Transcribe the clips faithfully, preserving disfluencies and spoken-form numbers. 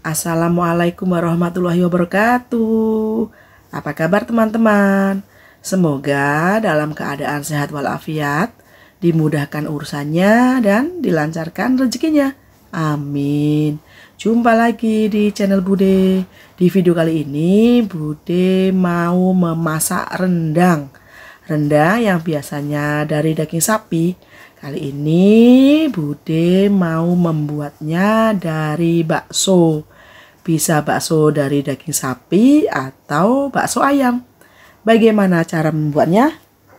Assalamualaikum warahmatullahi wabarakatuh. Apa kabar teman-teman? Semoga dalam keadaan sehat walafiat, dimudahkan urusannya dan dilancarkan rezekinya. Amin. Jumpa lagi di channel Bude. Di video kali ini Bude mau memasak rendang. Rendang yang biasanya dari daging sapi, kali ini Bude mau membuatnya dari bakso. Bisa bakso dari daging sapi atau bakso ayam. Bagaimana cara membuatnya?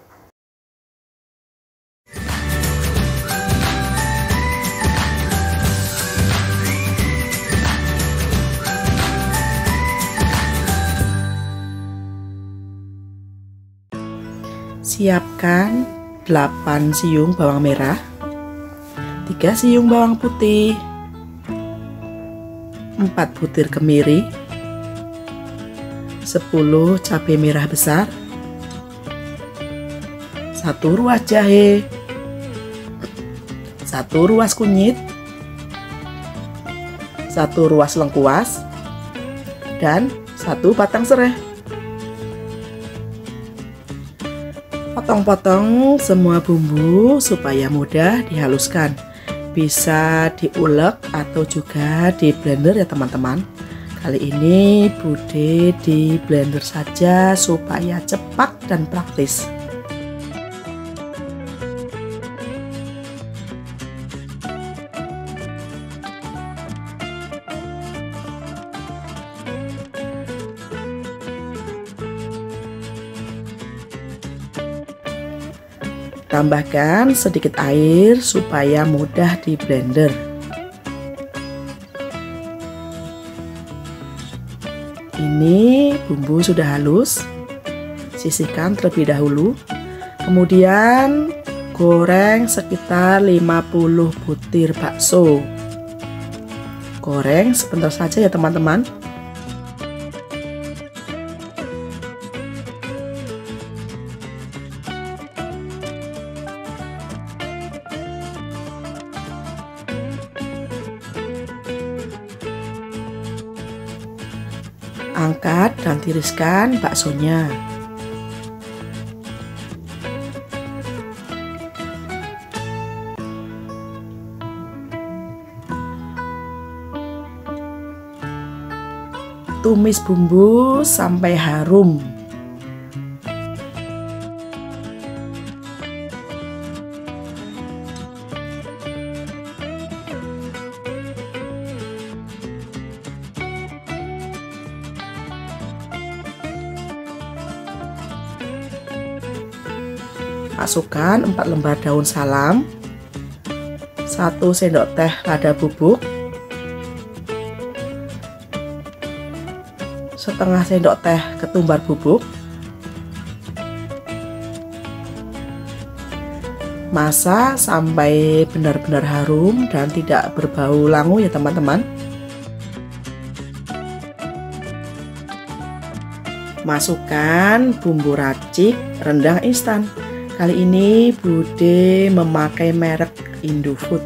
Siapkan delapan siung bawang merah, tiga siung bawang putih, empat butir kemiri, sepuluh cabai merah besar, satu ruas jahe, satu ruas kunyit, satu ruas lengkuas, dan satu batang serai. Potong-potong semua bumbu supaya mudah dihaluskan. Bisa diulek atau juga di blender ya teman-teman. Kali ini Bude di blender saja supaya cepat dan praktis. Tambahkan sedikit air supaya mudah di blender. Ini bumbu sudah halus. Sisihkan terlebih dahulu. Kemudian goreng sekitar lima puluh butir bakso. Goreng sebentar saja ya teman-teman. Angkat dan tiriskan baksonya. Tumis bumbu sampai harum. Masukkan empat lembar daun salam, satu sendok teh lada bubuk, setengah sendok teh ketumbar bubuk. Masak sampai benar-benar harum dan tidak berbau langu ya teman-teman. Masukkan bumbu racik rendang instan. Kali ini Bude memakai merek Indofood.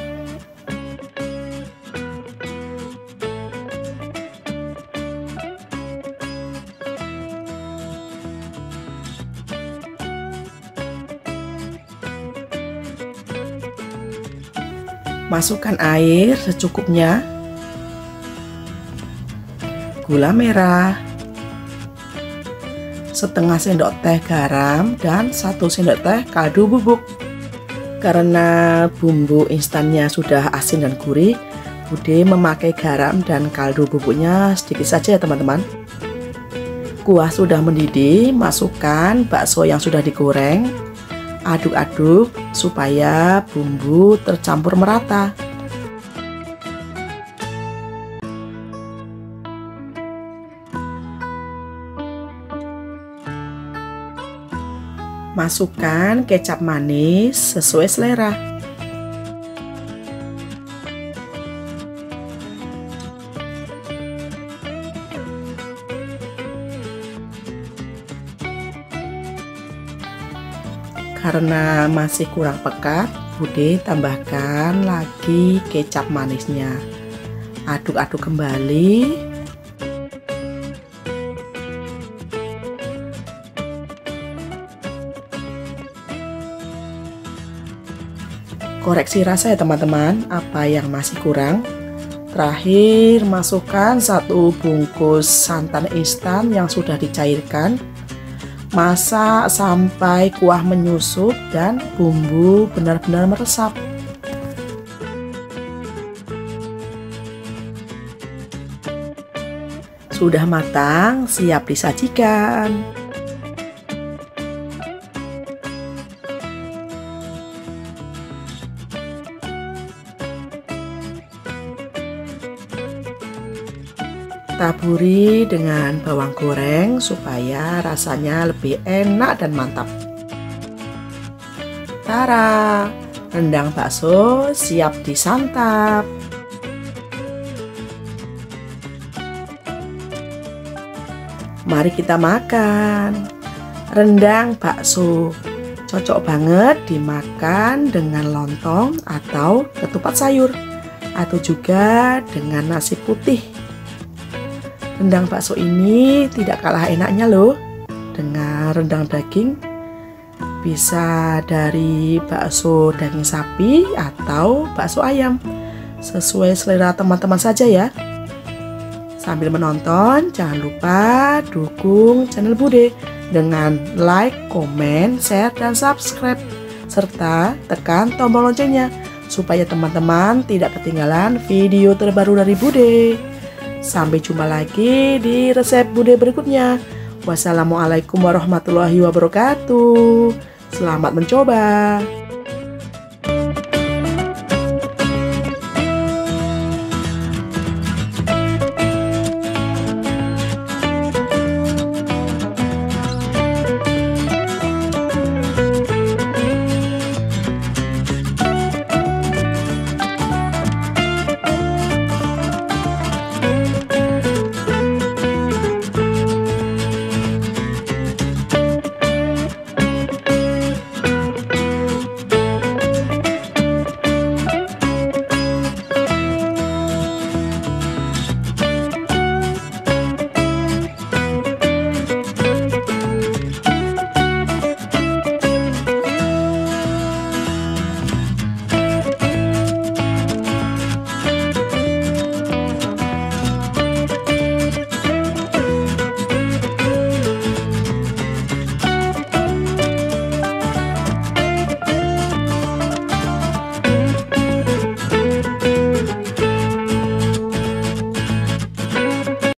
Masukkan air secukupnya, gula merah, setengah sendok teh garam, dan satu sendok teh kaldu bubuk. Karena bumbu instannya sudah asin dan gurih, Bude memakai garam dan kaldu bubuknya sedikit saja ya teman-teman. Kuah sudah mendidih, masukkan bakso yang sudah digoreng. Aduk-aduk supaya bumbu tercampur merata. Masukkan kecap manis sesuai selera. Karena masih kurang pekat, Bude tambahkan lagi kecap manisnya. Aduk-aduk kembali. Koreksi rasa ya teman-teman, apa yang masih kurang. Terakhir, masukkan satu bungkus santan instan yang sudah dicairkan. Masak sampai kuah menyusut dan bumbu benar-benar meresap. Sudah matang, siap disajikan. Taburi dengan bawang goreng supaya rasanya lebih enak dan mantap. Tara, rendang bakso siap disantap. Mari kita makan. Rendang bakso cocok banget dimakan dengan lontong atau ketupat sayur, atau juga dengan nasi putih. Rendang bakso ini tidak kalah enaknya loh dengan rendang daging. Bisa dari bakso daging sapi atau bakso ayam, sesuai selera teman-teman saja ya. Sambil menonton, jangan lupa dukung channel Bude dengan like, komen, share, dan subscribe, serta tekan tombol loncengnya supaya teman-teman tidak ketinggalan video terbaru dari Bude. Sampai jumpa lagi di resep Bude berikutnya. Wassalamualaikum warahmatullahi wabarakatuh. Selamat mencoba.